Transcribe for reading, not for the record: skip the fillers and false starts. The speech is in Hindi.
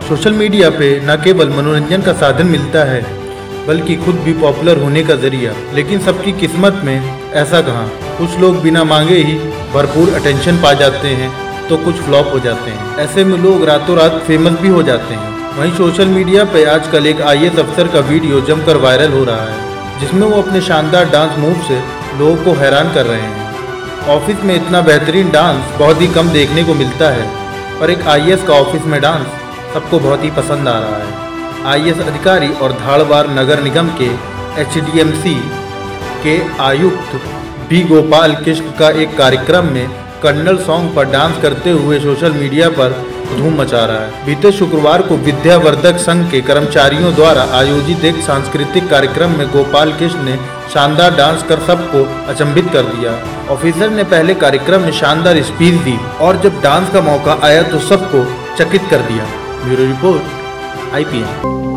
सोशल मीडिया पे न केवल मनोरंजन का साधन मिलता है बल्कि खुद भी पॉपुलर होने का जरिया। लेकिन सबकी किस्मत में ऐसा कहाँ, कुछ लोग बिना मांगे ही भरपूर अटेंशन पा जाते हैं तो कुछ फ्लॉप हो जाते हैं। ऐसे में लोग रातों रात फेमस भी हो जाते हैं। वहीं सोशल मीडिया पे आजकल एक IAS अफसर का वीडियो जमकर वायरल हो रहा है, जिसमें वो अपने शानदार डांस मूव से लोगों को हैरान कर रहे हैं। ऑफिस में इतना बेहतरीन डांस बहुत ही कम देखने को मिलता है, पर एक IAS का ऑफिस में डांस सबको बहुत ही पसंद आ रहा है। IAS अधिकारी और धारवाड़ नगर निगम के HDMC के आयुक्त B गोपाल कृष्ण का एक कार्यक्रम में कन्नड़ सॉन्ग पर डांस करते हुए सोशल मीडिया पर धूम मचा रहा है। बीते शुक्रवार को विद्यावर्धक संघ के कर्मचारियों द्वारा आयोजित एक सांस्कृतिक कार्यक्रम में गोपाल कृष्ण ने शानदार डांस कर सबको अचंभित कर दिया। ऑफिसर ने पहले कार्यक्रम में शानदार स्पीच दी और जब डांस का मौका आया तो सबको चकित कर दिया। Bureau report IPN।